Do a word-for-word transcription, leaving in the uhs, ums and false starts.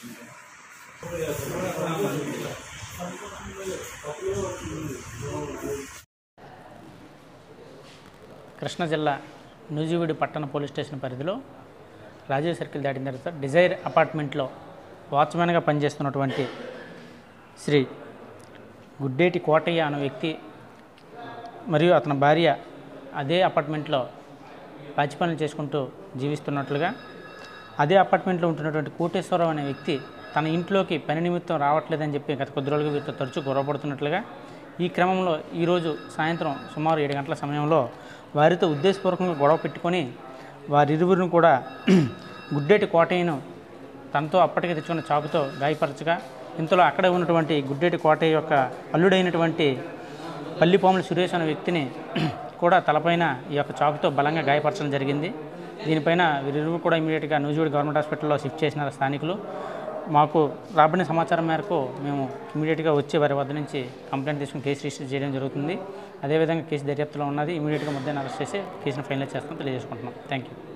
కృష్ణా జిల్లా నూజివీడు పట్టణ police station పరిధిలో రాజీవ్ సర్కిల్ దాటిన తర్వాత డిజైర్ అపార్ట్మెంట్లో వాచ్మెన్గా పనిచేస్తున్నటువంటి శ్రీ గుడ్డేటి కోటయ్య అనే వ్యక్తి మరియు అతని భార్య అదే అపార్ట్మెంట్లో పాచి పనులు చేసుకుంటూ జీవిస్తున్నట్లుగా, అదే అపార్ట్మెంట్లో ఉంటున్నటువంటి కోటేశ్వరరావు అనే వ్యక్తి తన ఇంట్లోకి పని నిమిత్తం రావట్లేదని చెప్పి గత కొద్ది రోజులుగా వీరితో తరచూ గొడవపడుతున్నట్లుగా, ఈ క్రమంలో ఈరోజు సాయంత్రం సుమారు ఏడు గంటల సమయంలో వారితో ఉద్దేశపూర్వకంగా గొడవ పెట్టుకొని వారిరువురిని కూడా గుడ్డేటి కోటయ్యను తనతో అప్పటికే తెచ్చుకున్న చాకుతో గాయపరచగా, ఇంతలో అక్కడే ఉన్నటువంటి గుడ్డేటి కోటయ్య యొక్క అల్లుడైనటువంటి పల్లిపాముల సురేష్ అనే వ్యక్తిని కూడా తలపైన ఈ యొక్క చాకుతో బలంగా గాయపరచడం జరిగింది. దీనిపైన వీరిరువురు కూడా ఇమీడియట్గా నూజివీడు గవర్నమెంట్ హాస్పిటల్లో షిఫ్ట్ చేసినారు స్థానికులు. మాకు రాబడిన సమాచారం మేరకు మేము ఇమీడియట్గా వచ్చి వారి వద్ద నుంచి కంప్లైంట్ తీసుకుని కేసు రిజిస్టర్ చేయడం జరుగుతుంది. అదేవిధంగా కేసు దర్యాప్తులో ఉన్నది. ఇమీడియట్గా ముద్దాయిని అరెస్ట్ చేసి కేసును ఫైనలైజ్ చేస్తాం తెలియజేసుకుంటున్నాం. Thank you.